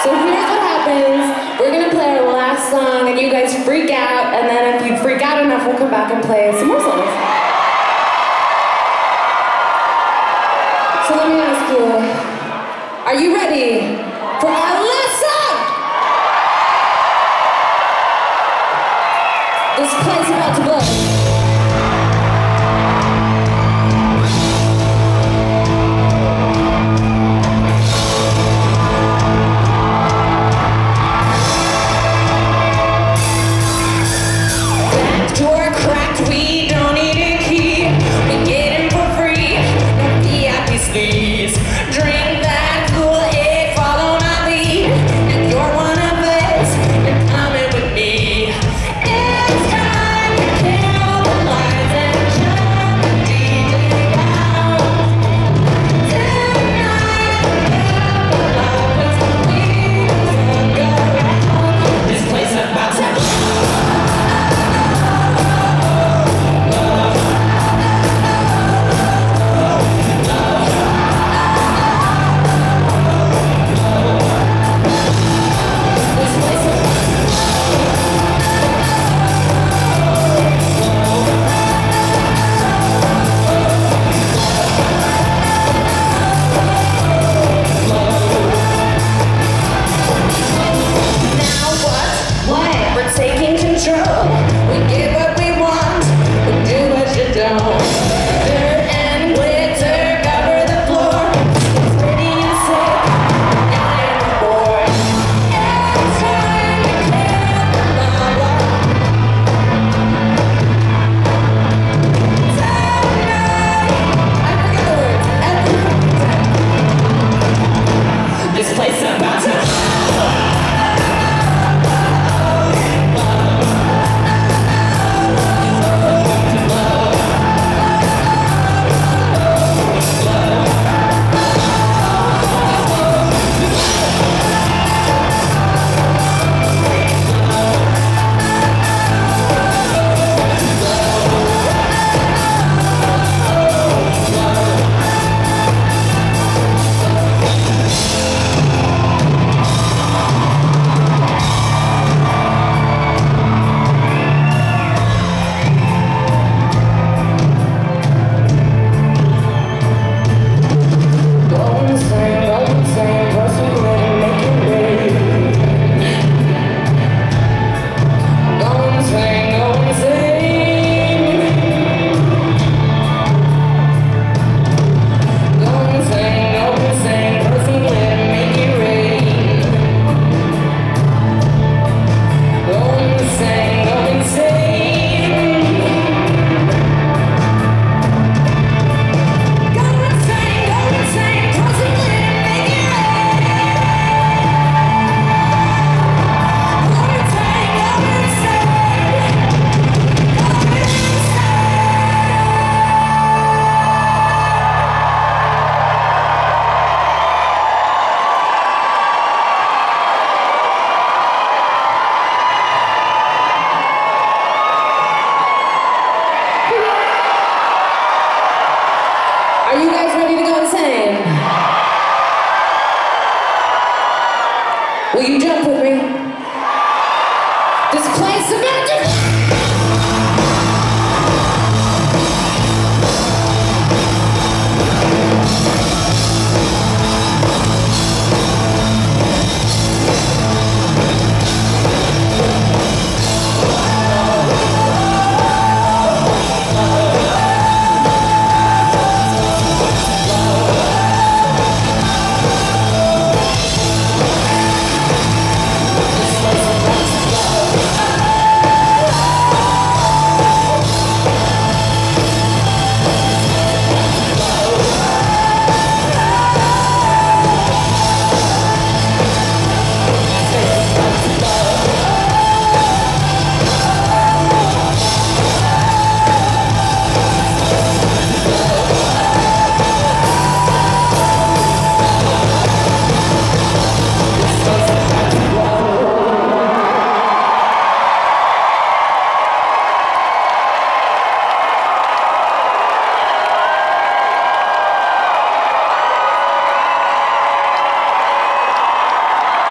So here's what happens. We're gonna play our last song and you guys freak out, and then if you freak out enough, we'll come back and play some more songs. So let me ask you, are you ready for our last song? This play's about to blow. Sleaze. Drink that Kool-Aid, follow my lead. If you're one of us, you're coming with me. It's time to kill the lights and shut the DJ down. Tonight, the love is complete. This place is about to will you jump with me?